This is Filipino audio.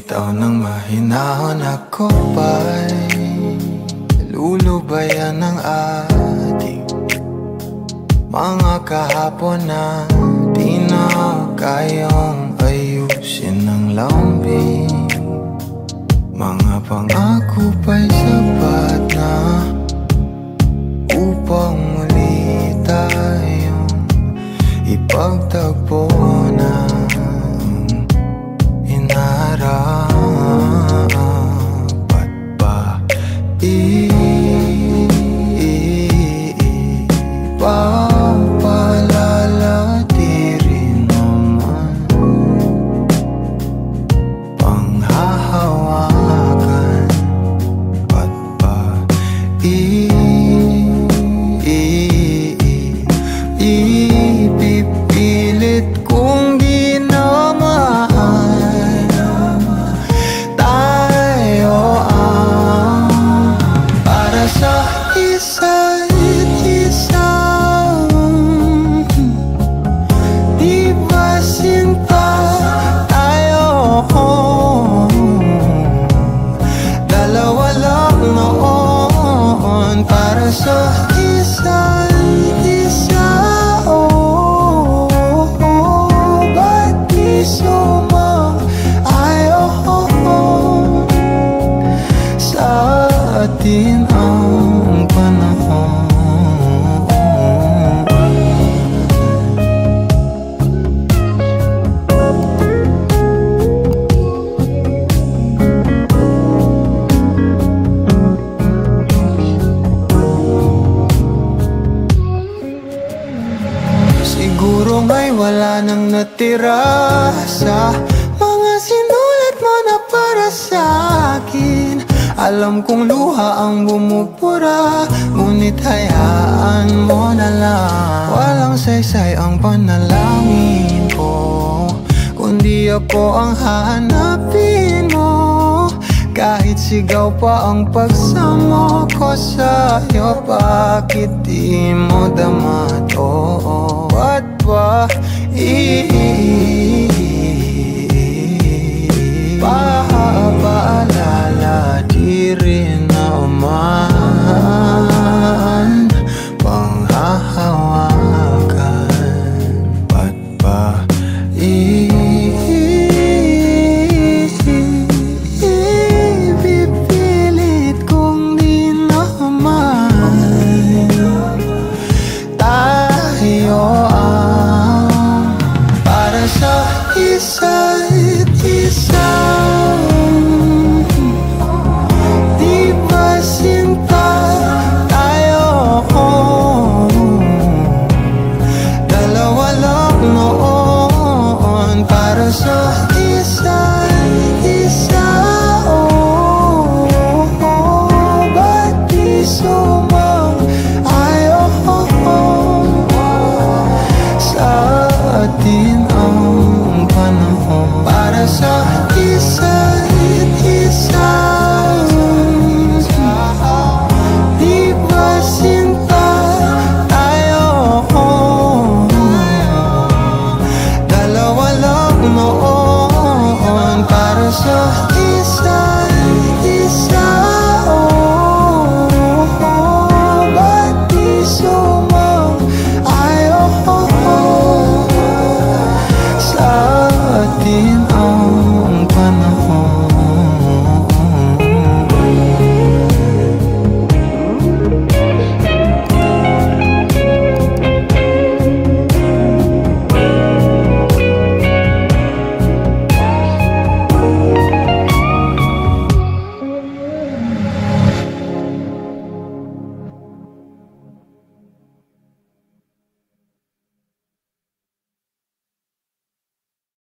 bumitaw ng mahinahon, ako ba'y lulubayan ng ating mga kahapon na di na kayang ayusin ng lambing. Mga pangako ba'y sapat na upang muli tayong ipagtagpo na hinaharap? At ba ipapaalala di rin naman panghahawakan? At ba ipipilit kung di naman tayo ang para sa isa't isa? Di ba sinta tayo? Dalawa lang noon para sa isa't isa. Ba't di sumang-ayon sa atin ang panahon? Siguro nga'y wala nang natira sa mga sinulat mo na para sa akin. Alam kong luha ang bumubura, ngunit hayaan mo na lang. Walang saysay ang panalangin ko, kundi ako ang hahanapin mo. Kahit sigaw pa ang pagsamo ko sa'yo, bakit di mo dama to? Ba't ba ipapaalala di rin naman panghahawakan? Ba't ba ipipilit kung di naman tayo ang para sa isa't isa? Di ba sinta tayo? Dalawa lang noon para sa isa't isa. Ba't di sumang-ayon sa atin ang panahon para sa isa't isa? Di ba sinta tayo? Dalawa lang noon para sa